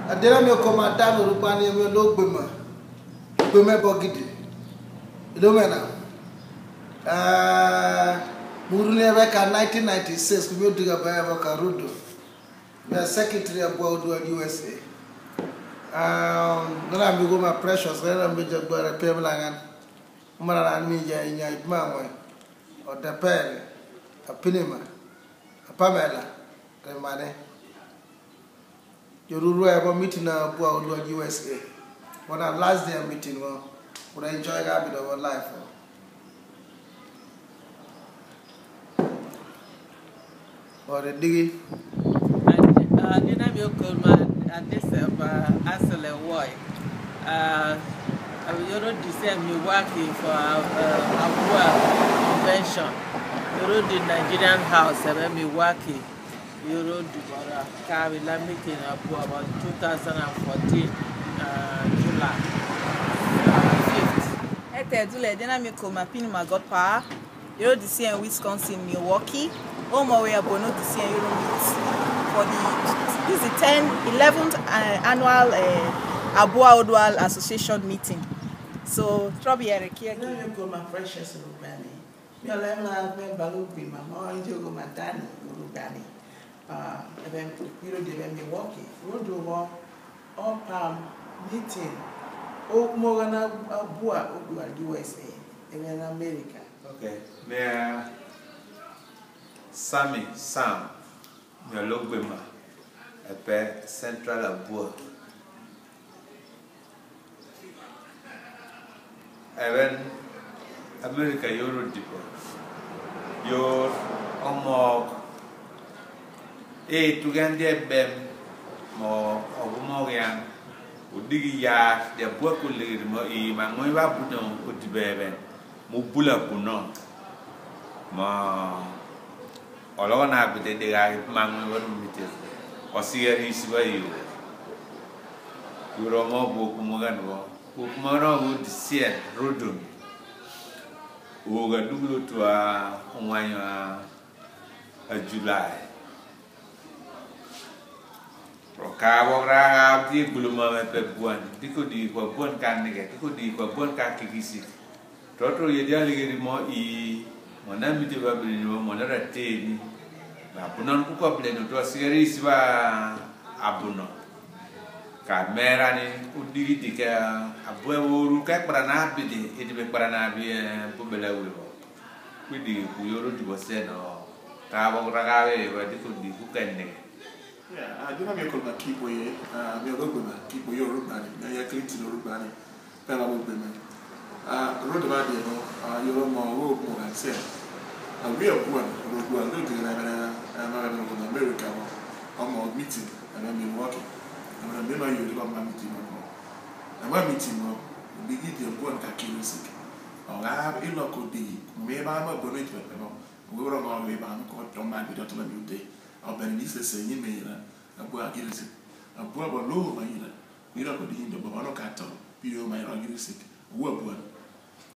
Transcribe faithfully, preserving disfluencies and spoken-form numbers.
Adela me comandano rupani me lo gbema. Gbema bogidi. Ilomena. Ah, Murune beka nineteen ninety-six kume diga baya baka rudo. Me secretary of World U S A. Um, nana mi go my precious, nana mi jagba re pemlangan. Umara mi ja nya ibmawe. O depere. A pinima. A Pamela. Remane. You will have a meeting now about U S A. When our last day meeting, well, would I enjoy a bit of our life? Or the diggy? I didn't have your call man at this Asile Boy. I will not decide me working for a convention. You wrote the Nigerian house and then me working. You wrote the Kavila meeting about two thousand fourteen, uh, July fifth. Ete dule dena mi ko mapini magot pa. You wrote this year in Wisconsin, Milwaukee. Oh my way abono this year you meet for the this is the tenth, eleventh uh, annual uh, Abua Odwal Association meeting. So trouble Eric here. You go my precious Rubani. You let me balubi my mom you go my daddy Rubani. Uh, even you know they me walking. Road over all palm meeting. Oh, more than a Abua Odwal U S A, even America. Okay. Me Sammy Sam, me logbema, epe Central Abua. Even America Euro tipo. Your omog. Eh, tu gan dia bem mo ogumo yang udigi ya dia buat kulir mo i mangoi ba budon utibeben mo bula puno ma olo na bide de ga mangoi wa mite o sieri siba yu yuro mo bu kumogan go kumaro u disien rodun o ga duglo to a onwanya a July Kawang ragam di belum mampu buan, diko di buan kan ni ke, diko di buan kan kikisi. Toto ye dia lagi rimo i, mana miti babili ni, mana rati ni. Abunan kuku apelin tu asiri siapa abunan. Kamera ni udi di ke abu uru ke perana bidi, ini be perana bi pembela ulu. Kudi kuyuru di bosen o, kawang ragam e, diko di bukan ni. Yeah, I do not make a keep away. I'm a little bit keep away your rubani. I am clean to the rubani. Pella woman. Uh, road about you know, you know, more road more than said. And we are one, road one, look at America or more meeting, and I'm in walking. And I remember you live on my meeting. And one meeting, we begin to go and catch sick. Or I have a local day. Maybe I'm a bonnet with them. We were on our way back, don't mind without a new day. Or Bernice saying, "Me, a boy, I get sick. A boy, low, my, you know, we don't go to the Bobano cattle. You know, my sick. Work one.